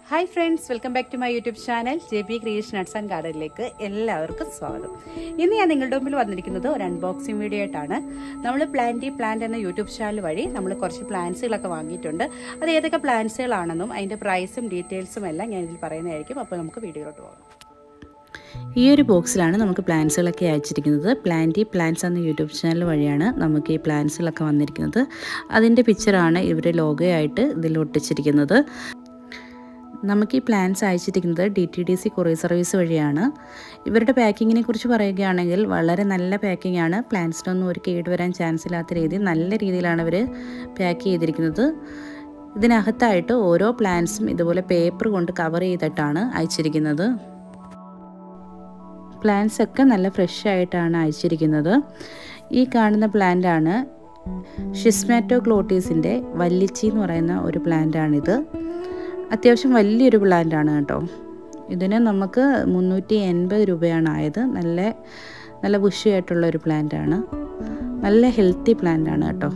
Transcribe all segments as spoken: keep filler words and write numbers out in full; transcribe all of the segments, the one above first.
Hi friends, welcome back to my YouTube channel J P Creation Nuts and Garden ലേക്ക് എല്ലാവർക്കും സ്വാഗതം. ഇന്ന് ഞാൻ നിങ്ങളുടെ മുമ്പിൽ വന്നിരിക്കുന്നത് ഒരു അൺബോക്സിംഗ് വീഡിയോ ആയിട്ടാണ്. നമ്മൾ പ്ലാന്റി പ്ലാന്റ് എന്ന യൂട്യൂബ് ചാനൽ വഴി നമ്മൾ കുറച്ച് പ്ലാന്റ്സുകളൊക്കെ വാങ്ങിയിട്ടുണ്ട്. അത് ഏതൊക്കെ പ്ലാന്റ്സുകളാണെന്നും അതിന്റെ പ്രൈസും ഡീറ്റെയിൽസും എല്ലാം ഞാൻ ഇതിൽ പറയുന്നതായിരിക്കും. അപ്പോൾ നമുക്ക് വീഡിയോയിലോട്ട് പോകാം. ഈ ഒരു ബോക്സിലാണ് നമുക്ക് പ്ലാന്റ്സുകളൊക്കെ അയച്ചിരിക്കുന്നത്. പ്ലാന്റി പ്ലാന്റ്സ് എന്ന യൂട്യൂബ് ചാനൽ വഴിയാണ് നമുക്ക് ഈ പ്ലാന്റ്സുകളൊക്കെ വന്നിരിക്കുന്നത്. അതിൻ്റെ പിക്ചറാണ് ഇവർ ലോഗോയായിട്ട് ഇതിൽ ഒട്ടിച്ചിരിക്കുന്നത്. നമുക്ക് ഈ പ്ലാന്റ്സ് അയച്ചിരിക്കുന്നത് D T D C courier service വഴിയാണ്. ഇവരുടെ പാക്കിങ്ങിനെ കുറിച്ച് പറയുകയാണെങ്കിൽ വളരെ നല്ല പാക്കിംഗ് ആണ്. പ്ലാന്റ്സിനൊന്നും ഒരു കേട് വരാൻ ചാൻസ് ഇല്ലാത്ത രീതിയിൽ നല്ല രീതിയിലാണ് അവർ പാക്ക് ചെയ്തിരിക്കുന്നത്. ഇതിനകത്തായിട്ട് ഓരോ പ്ലാന്റ്സും ഇതുപോലെ പേപ്പർ കൊണ്ട് കവർ ചെയ്തിട്ടാണ് അയച്ചിരിക്കുന്നത്. പ്ലാന്റ്സ് ഒക്കെ നല്ല ഫ്രഷ് ആയിട്ടാണ് അയച്ചിരിക്കുന്നത്. ഈ കാണുന്ന പ്ലാന്റാണ് ഷിസ്മാറ്റോഗ്ലോട്ടീസിൻ്റെ വല്ലിച്ചി എന്ന് പറയുന്ന ഒരു പ്ലാന്റാണിത്. അത്യാവശ്യം വലിയൊരു പ്ലാന്റാണ് കേട്ടോ. ഇതിന് നമുക്ക് മുന്നൂറ്റി എൺപത് രൂപയാണ് ആയത്. നല്ല നല്ല ബുഷിയായിട്ടുള്ള ഒരു പ്ലാന്റാണ്. നല്ല ഹെൽത്തി പ്ലാന്റാണ് കേട്ടോ.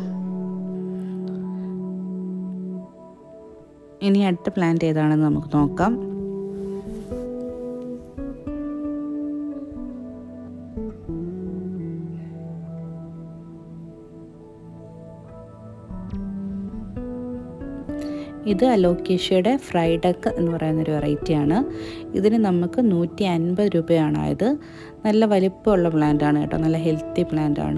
ഇനി അടുത്ത പ്ലാന്റ് ഏതാണെന്ന് നമുക്ക് നോക്കാം. ഇത് അലോക്കേഷ്യയുടെ ഫ്രൈഡക്ക് എന്ന് പറയുന്നൊരു വെറൈറ്റിയാണ്. ഇതിന് നമുക്ക് നൂറ്റി അൻപത് രൂപയാണ് ആയത്. നല്ല വലിപ്പമുള്ള പ്ലാന്റാണ് കേട്ടോ. നല്ല ഹെൽത്തി പ്ലാന്റാണ്.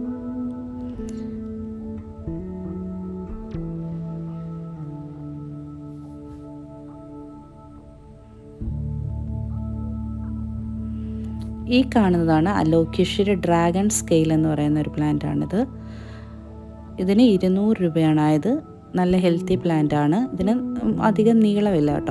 ഈ കാണുന്നതാണ് അലോക്കേഷ്യയുടെ ഡ്രാഗൺ സ്കെയിൽ എന്ന് പറയുന്ന ഒരു പ്ലാന്റാണിത്. ഇതിന് ഇരുന്നൂറ് രൂപയാണ് ആയത്. നല്ല ഹെൽത്തി പ്ലാന്റ് ആണ്. ഇതിന് അധികം നീളമില്ല കേട്ടോ.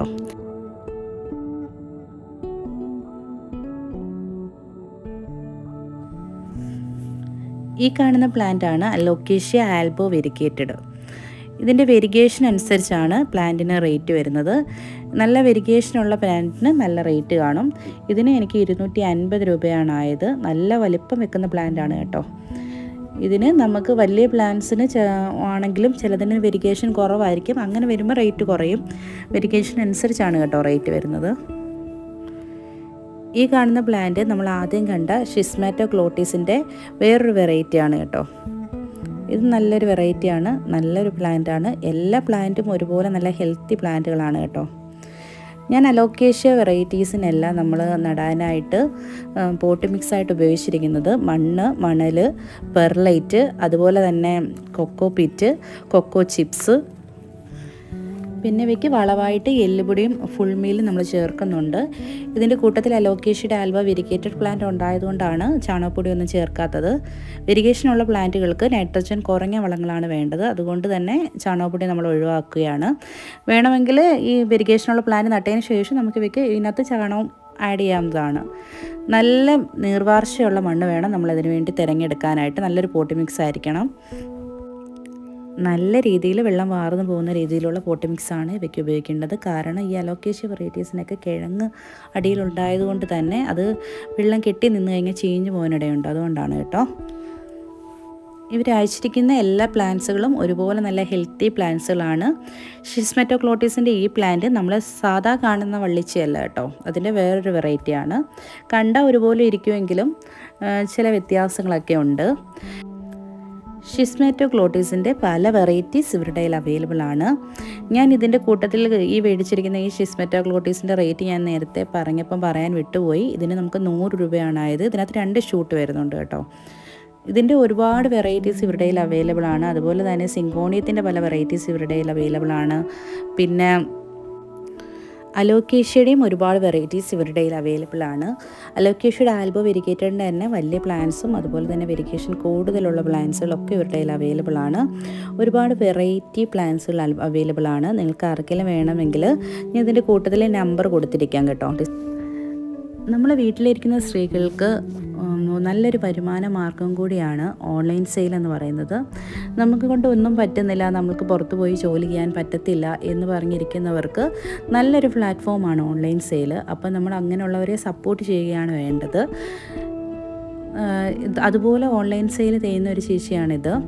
ഈ കാണുന്ന പ്ലാന്റ് ആണ് അലോക്കേഷ്യ ആൽബോ വെരിഗേറ്റഡ്. ഇതിൻ്റെ വെരിഗേഷൻ അനുസരിച്ചാണ് പ്ലാന്റിന് റേറ്റ് വരുന്നത്. നല്ല വെരിഗേഷനുള്ള പ്ലാന്റിന് നല്ല റേറ്റ് കാണും. ഇതിന് എനിക്ക് ഇരുന്നൂറ്റി അൻപത് രൂപയാണ് ആയത്. നല്ല വലിപ്പം വെക്കുന്ന പ്ലാന്റ് ആണ് കേട്ടോ. ഇതിന് നമുക്ക് വലിയ പ്ലാന്റ്സിന് ആണെങ്കിലും ചിലതിന് വെരിഗേഷൻ കുറവായിരിക്കും. അങ്ങനെ വരുമ്പോൾ റേറ്റ് കുറയും. വെരിഗേഷൻ അനുസരിച്ചാണ് കേട്ടോ റേറ്റ് വരുന്നത്. ഈ കാണുന്ന പ്ലാന്റ് നമ്മൾ ആദ്യം കണ്ട ഷിസ്മാറ്റോഗ്ലോട്ടീസിൻ്റെ വേറൊരു വെറൈറ്റിയാണ് കേട്ടോ. ഇത് നല്ലൊരു വെറൈറ്റിയാണ്. നല്ലൊരു പ്ലാന്റാണ്. എല്ലാ പ്ലാന്റും ഒരുപോലെ നല്ല ഹെൽത്തി പ്ലാന്റുകളാണ് കേട്ടോ. ഞാൻ അലോക്കേഷ്യ വെറൈറ്റീസിനെല്ലാം നമ്മൾ നടാനായിട്ട് പോട്ട് മിക്സായിട്ട് ഉപയോഗിച്ചിരിക്കുന്നത് മണ്ണ്, മണൽ, പെർലൈറ്റ്, അതുപോലെ തന്നെ കൊക്കോ പിറ്റ്, കൊക്കോ ചിപ്സ്, പിന്നെ ഇവയ്ക്ക് വളമായിട്ട് എല്ലുപൊടിയും ഫുൾ മീലും നമ്മൾ ചേർക്കുന്നുണ്ട്. ഇതിൻ്റെ കൂട്ടത്തിൽ അലോക്കേഷ്യയുടെ ആൽബ വെരിഗേറ്റഡ് പ്ലാന്റ് ഉണ്ടായതുകൊണ്ടാണ് ചാണകപ്പൊടി ഒന്നും ചേർക്കാത്തത്. വെരിഗേഷനുള്ള പ്ലാന്റുകൾക്ക് നൈട്രജൻ കുറഞ്ഞ വളങ്ങളാണ് വേണ്ടത്. അതുകൊണ്ട് തന്നെ ചാണകപ്പൊടി നമ്മൾ ഒഴിവാക്കുകയാണ്. വേണമെങ്കിൽ ഈ വെരിഗേഷനുള്ള പ്ലാന്റ് നട്ടതിന് ശേഷം നമുക്ക് ഇവയ്ക്ക് ഇതിനകത്ത് ചാണകം ആഡ് ചെയ്യാവുന്നതാണ്. നല്ല നീർവാർച്ചയുള്ള മണ്ണ് വേണം നമ്മളതിന് വേണ്ടി തിരഞ്ഞെടുക്കാനായിട്ട്. നല്ലൊരു പോട്ടി മിക്സ് ആയിരിക്കണം. നല്ല രീതിയിൽ വെള്ളം വാർന്നു പോകുന്ന രീതിയിലുള്ള പോട്ടി മിക്സാണ് ഇവയ്ക്ക് ഉപയോഗിക്കേണ്ടത്. കാരണം ഈ അലോക്കേഷ്യ വെറൈറ്റീസിനൊക്കെ കിഴങ്ങ് അടിയിലുണ്ടായതുകൊണ്ട് തന്നെ അത് വെള്ളം കെട്ടി നിന്ന് കഴിഞ്ഞാൽ ചീഞ്ഞു പോകാനിടയുണ്ട്. അതുകൊണ്ടാണ് കേട്ടോ. ഇവർ അയച്ചിരിക്കുന്ന എല്ലാ പ്ലാന്റ്സുകളും ഒരുപോലെ നല്ല ഹെൽത്തി പ്ലാന്റ്സുകളാണ്. ഷിസ്മാറ്റോഗ്ലോട്ടീസിൻ്റെ ഈ പ്ലാന്റ് നമ്മൾ സാധാ കാണുന്ന വള്ളിച്ചയല്ല കേട്ടോ. അതിൻ്റെ വേറൊരു വെറൈറ്റിയാണ്. കണ്ട ഒരുപോലെ ഇരിക്കുമെങ്കിലും ചില വ്യത്യാസങ്ങളൊക്കെ ഉണ്ട്. ഷിസ്മാറ്റോഗ്ലോട്ടീസിൻ്റെ പല വെറൈറ്റീസ് ഇവരുടെ കയ്യിൽ അവൈലബിൾ ആണ്. ഞാൻ ഇതിൻ്റെ കൂട്ടത്തിൽ ഈ മേടിച്ചിരിക്കുന്ന ഈ ഷിസ്മാറ്റോഗ്ലോട്ടീസിൻ്റെ റേറ്റ് ഞാൻ നേരത്തെ പറഞ്ഞപ്പം പറയാൻ വിട്ടുപോയി. ഇതിന് നമുക്ക് നൂറ് രൂപയാണ് ആയത്. ഇതിനകത്ത് രണ്ട് ഷൂട്ട് വരുന്നുണ്ട് കേട്ടോ. ഇതിൻ്റെ ഒരുപാട് വെറൈറ്റീസ് ഇവരുടെ കയ്യിൽ അവൈലബിൾ ആണ്. അതുപോലെ തന്നെ സിങ്കോണിയത്തിൻ്റെ പല വെറൈറ്റീസ് ഇവരുടെ കയ്യിൽ അവൈലബിൾ ആണ്. പിന്നെ അലോക്കേഷ്യയുടെയും ഒരുപാട് വെറൈറ്റീസ് ഇവരുടെ കയ്യിൽ അവൈലബിൾ ആണ്. അലോക്കേഷ്യയുടെ ആൽബോ വെരിഗേറ്റഡിൻ്റെ തന്നെ വലിയ പ്ലാന്റ്സും അതുപോലെ തന്നെ വെരിഗേഷൻ കൂടുതലുള്ള പ്ലാന്റ്സുകളൊക്കെ ഇവരുടെ കയ്യിൽ അവൈലബിൾ ആണ്. ഒരുപാട് വെറൈറ്റി പ്ലാന്റ്സുകൾ അവൈലബിൾ ആണ്. നിങ്ങൾക്ക് ആർക്കെങ്കിലും വേണമെങ്കിൽ ഞാൻ ഇതിൻ്റെ കൂട്ടത്തിൽ നമ്പർ കൊടുത്തിരിക്കാം കേട്ടോ. നമ്മൾ വീട്ടിലിരിക്കുന്ന സ്ത്രീകൾക്ക് നല്ലൊരു വരുമാന മാർഗം കൂടിയാണ് ഓൺലൈൻ സെയിൽ എന്ന് പറയുന്നത്. നമുക്ക് കൊണ്ട് ഒന്നും പറ്റുന്നില്ല, നമുക്ക് പുറത്തു പോയി ജോലി ചെയ്യാൻ പറ്റത്തില്ല എന്ന് പറഞ്ഞിരിക്കുന്നവർക്ക് നല്ലൊരു പ്ലാറ്റ്ഫോമാണ് ഓൺലൈൻ സെയിൽ. അപ്പോൾ നമ്മൾ അങ്ങനെയുള്ളവരെ സപ്പോർട്ട് ചെയ്യുകയാണ് വേണ്ടത്. അതുപോലെ ഓൺലൈൻ സെയിൽ ചെയ്യുന്ന ഒരു ചേച്ചിയാണിത്.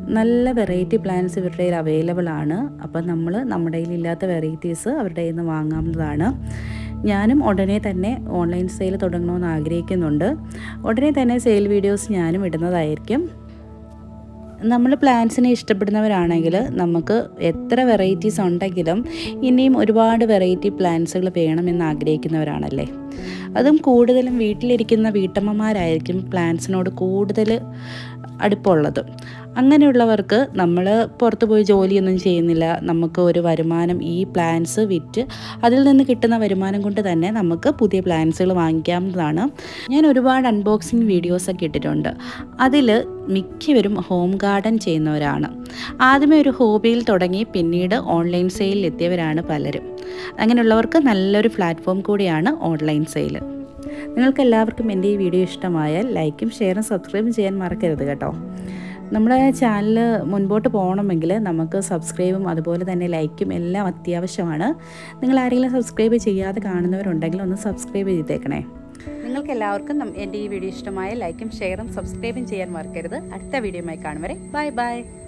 നല്ല വെറൈറ്റി പ്ലാന്റ്സ് ഇവരുടെ കയ്യിൽ അവൈലബിൾ ആണ്. അപ്പം നമ്മൾ നമ്മുടെ കയ്യിലില്ലാത്ത വെറൈറ്റീസ് അവരുടെ കയ്യിൽ നിന്ന് വാങ്ങാവുന്നതാണ്. ഞാനും ഉടനെ തന്നെ ഓൺലൈൻ സെയിൽ തുടങ്ങണമെന്ന് ആഗ്രഹിക്കുന്നുണ്ട്. ഉടനെ തന്നെ സെയിൽ വീഡിയോസ് ഞാനും ഇടുന്നതായിരിക്കും. നമ്മൾ പ്ലാന്റ്സിനെ ഇഷ്ടപ്പെടുന്നവരാണെങ്കിൽ നമുക്ക് എത്ര വെറൈറ്റീസ് ഉണ്ടെങ്കിലും ഇനിയും ഒരുപാട് വെറൈറ്റി പ്ലാന്റ്സുകൾ വേണമെന്ന് ആഗ്രഹിക്കുന്നവരാണല്ലേ. അതും കൂടുതലും വീട്ടിലിരിക്കുന്ന വീട്ടമ്മമാരായിരിക്കും പ്ലാന്റ്സിനോട് കൂടുതൽ അടുപ്പമുള്ളത്. അങ്ങനെയുള്ളവർക്ക് നമ്മൾ പുറത്ത് പോയി ജോലിയൊന്നും ചെയ്യുന്നില്ല, നമുക്ക് ഒരു വരുമാനം ഈ പ്ലാന്റ്സ് വിറ്റ് അതിൽ നിന്ന് കിട്ടുന്ന വരുമാനം കൊണ്ട് തന്നെ നമുക്ക് പുതിയ പ്ലാന്റ്സുകൾ വാങ്ങിക്കാവുന്നതാണ്. ഞാൻ ഒരുപാട് അൺബോക്സിങ് വീഡിയോസൊക്കെ ഇട്ടിട്ടുണ്ട്. അതിൽ മിക്കവരും ഹോം ഗാർഡൻ ചെയ്യുന്നവരാണ്. ആദ്യമേ ഒരു ഹോബിയിൽ തുടങ്ങി പിന്നീട് ഓൺലൈൻ സെയിലിൽ എത്തിയവരാണ് പലരും. അങ്ങനെയുള്ളവർക്ക് നല്ലൊരു പ്ലാറ്റ്ഫോം കൂടിയാണ് ഓൺലൈൻ സെയിൽ. നിങ്ങൾക്ക് എല്ലാവർക്കും എൻ്റെ ഈ വീഡിയോ ഇഷ്ടമായാൽ ലൈക്കും ഷെയറും സബ്സ്ക്രൈബും ചെയ്യാൻ മറക്കരുത് കേട്ടോ. നമ്മുടെ ചാനൽ മുൻപോട്ട് പോകണമെങ്കിൽ നമുക്ക് സബ്സ്ക്രൈബും അതുപോലെ തന്നെ ലൈക്കും എല്ലാം അത്യാവശ്യമാണ്. നിങ്ങൾ ആരെങ്കിലും സബ്സ്ക്രൈബ് ചെയ്യാതെ കാണുന്നവരുണ്ടെങ്കിൽ ഒന്ന് സബ്സ്ക്രൈബ് ചെയ്തേക്കണേ. നിങ്ങൾക്ക് എല്ലാവർക്കും എൻ്റെ ഈ വീഡിയോ ഇഷ്ടമായ ലൈക്കും ഷെയറും സബ്സ്ക്രൈബും ചെയ്യാൻ മറക്കരുത്. അടുത്ത വീഡിയോയുമായി കാണും വരെ ബൈ ബൈ.